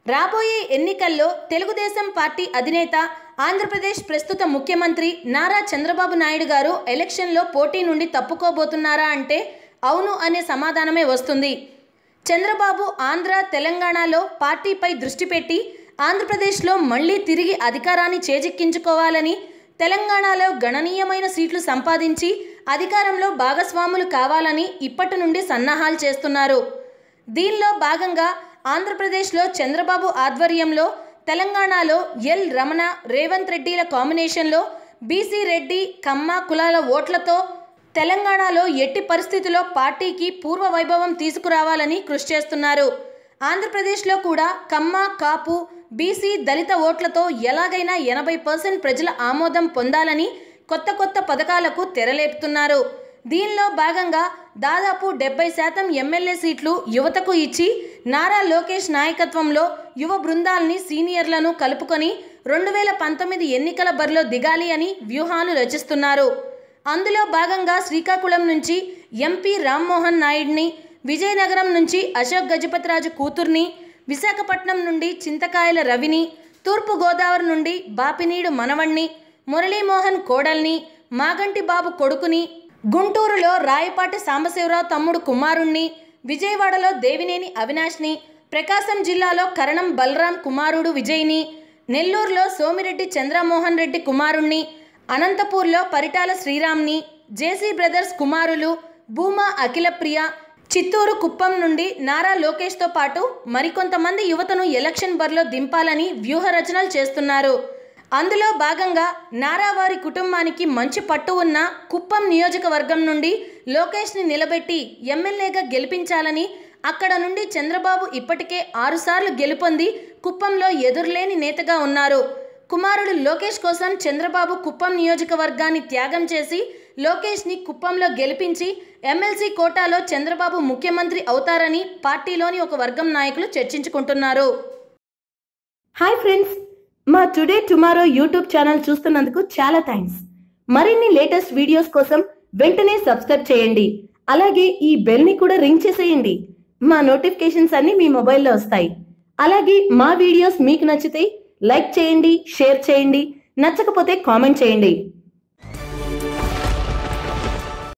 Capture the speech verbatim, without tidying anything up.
రాబోయే ఎన్నికల్లో తెలుగుదేశం పార్టీ అధినేత ఆంధ్రప్రదేశ్ ప్రస్తుత ముఖ్యమంత్రి నారా చంద్రబాబు నాయుడు గారు ఎలక్షన్లో పోటీ నుండి తప్పుకోబోతున్నారా అంటే అవును అనే సమాధానమే వస్తుంది. చంద్రబాబు ఆంధ్ర తెలంగాణలో పార్టీపై దృష్టి పెట్టి ఆంధ్రప్రదేశ్లో మళ్లీ తిరిగి అధికారాన్ని చేజిక్కించుకోవాలని, తెలంగాణలో గణనీయమైన సీట్లు సంపాదించి అధికారంలో భాగస్వాములు కావాలని ఇప్పటి నుండి సన్నాహాలు చేస్తున్నారు. దీనిలో భాగంగా ఆంధ్రప్రదేశ్లో చంద్రబాబు ఆధ్వర్యంలో తెలంగాణలో ఎల్ రమణ, రేవంత్ రెడ్డిల కాంబినేషన్లో బీసీ రెడ్డి, కమ్మ కులాల ఓట్లతో తెలంగాణలో ఎట్టి పరిస్థితుల్లో పార్టీకి పూర్వ వైభవం తీసుకురావాలని కృషి చేస్తున్నారు. ఆంధ్రప్రదేశ్లో కూడా కమ్మ, కాపు, బీసీ, దళిత ఓట్లతో ఎలాగైనా ఎనభై పర్సెంట్ ప్రజల ఆమోదం పొందాలని కొత్త కొత్త పథకాలకు తెరలేపుతున్నారు. దీనిలో భాగంగా దాదాపు డెబ్బై శాతం ఎమ్మెల్యే సీట్లు యువతకు ఇచ్చి నారా లోకేష్ నాయకత్వంలో యువ బృందాల్ని, సీనియర్లను కలుపుకొని రెండు వేల పంతొమ్మిది ఎన్నికల బరిలో దిగాలి అని వ్యూహాలు రచిస్తున్నారు. అందులో భాగంగా శ్రీకాకుళం నుంచి ఎంపీ రామ్మోహన్ నాయుడిని, విజయనగరం నుంచి అశోక్ గజపతిరాజు కూతుర్ని, విశాఖపట్నం నుండి చింతకాయల రవిని, తూర్పు గోదావరి నుండి బాపినీడు మనవణ్ణి, మురళీమోహన్ కోడల్ని, మాగంటి బాబు కొడుకుని, గుంటూరులో రాయపాటి సాంబశివరావు తమ్ముడు కుమారుణ్ణి, విజయవాడలో దేవినేని అవినాష్ని, ప్రకాశం జిల్లాలో కరణం బలరాం కుమారుడు విజయ్ని, నెల్లూరులో సోమిరెడ్డి చంద్రమోహన్ రెడ్డి కుమారుణ్ణి, అనంతపూర్లో పరిటాల శ్రీరామ్ని, జేసీ బ్రదర్స్ కుమారులు భూమా అఖిలప్రియ, చిత్తూరు కుప్పం నుండి నారా లోకేష్తో పాటు మరికొంతమంది యువతను ఎలక్షన్ బరిలో దింపాలని వ్యూహ రచనలు చేస్తున్నారు. అందులో భాగంగా నారా వారి కుటుంబానికి మంచి పట్టు ఉన్న కుప్పం నియోజకవర్గం నుండి లోకేష్ని నిలబెట్టి ఎమ్మెల్యేగా గెలిపించాలని, అక్కడ నుండి చంద్రబాబు ఇప్పటికే ఆరుసార్లు గెలుపొంది కుప్పంలో ఎదురులేని నేతగా ఉన్నారు. కుమారుడు లోకేష్ కోసం చంద్రబాబు కుప్పం నియోజకవర్గాన్ని త్యాగం చేసి లోకేష్ని కుప్పంలో గెలిపించి ఎమ్మెల్సీ కోటాలో చంద్రబాబు ముఖ్యమంత్రి అవుతారని పార్టీలోని ఒక వర్గం నాయకులు చర్చించుకుంటున్నారు. హాయ్ ఫ్రెండ్స్, మా టుడే టుమారో యూట్యూబ్ ఛానల్ చూస్తున్నందుకు చాలా థ్యాంక్స్. మరిన్ని లేటెస్ట్ వీడియోస్ కోసం వెంటనే సబ్స్క్రైబ్ చేయండి. అలాగే ఈ బెల్ ని కూడా రింగ్ చేసేయండి. మా నోటిఫికేషన్స్ అన్ని మీ మొబైల్లో వస్తాయి. అలాగే మా వీడియోస్ మీకు నచ్చితే లైక్ చేయండి, షేర్ చేయండి, నచ్చకపోతే కామెంట్ చేయండి.